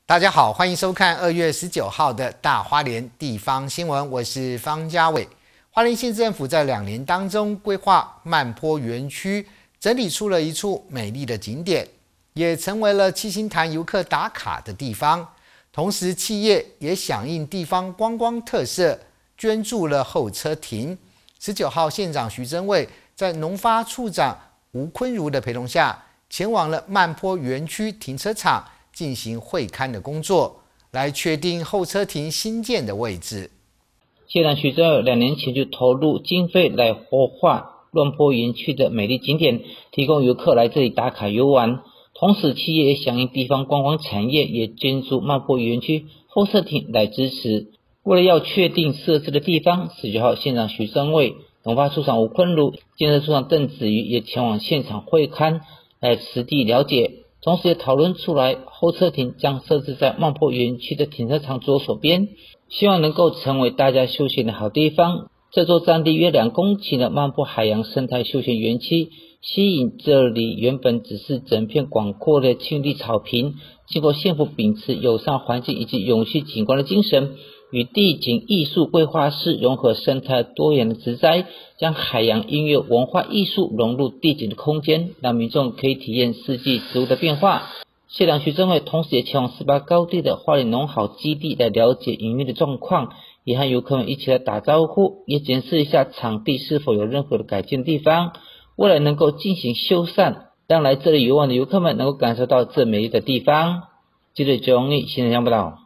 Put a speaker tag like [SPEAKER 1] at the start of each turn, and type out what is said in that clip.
[SPEAKER 1] 大家好，欢迎收看2月19号的大花莲地方新闻，我是方家伟。花莲县政府在2年当中规划慢坡园区，整理出了一处美丽的景点，也成为了七星潭游客打卡的地方。同时，企业也响应地方观光特色，捐助了候车亭。19号，县长徐榛蔚在农发处长吴坤如的陪同下，前往了慢坡园区停车场进行会勘的工作，来确定候车亭新建的位置。
[SPEAKER 2] 县长徐榛蔚2年前就投入经费来活化慢坡园区的美丽景点，提供游客来这里打卡游玩。同时，企业也响应地方观光产业，也捐助慢坡园区候车亭来支持。为了要确定设置的地方，19号，县长徐榛蔚、农发处长吴坤如、建设处长邓子瑜也前往现场会勘，来实地了解。同时也讨论出来，候车亭将设置在慢坡园区的停车场左手边，希望能够成为大家休闲的好地方。这座占地约2公顷的慢坡海洋生态休闲园区，吸引这里原本只是整片广阔的青绿草坪，经过县府秉持友善环境以及永续景观的精神，与地景艺术规划室融合生态多元的植栽，将海洋音乐文化艺术融入地景的空间，让民众可以体验四季植物的变化。县长徐榛蔚同时也前往18高地的花莲农好基地来了解营运的状况，也和游客们一起来打招呼，也检视一下场地是否有任何的改进的地方，未来能够进行修缮，让来这里游玩的游客们能够感受到这美丽的地方。记者周荣义，新闻报道。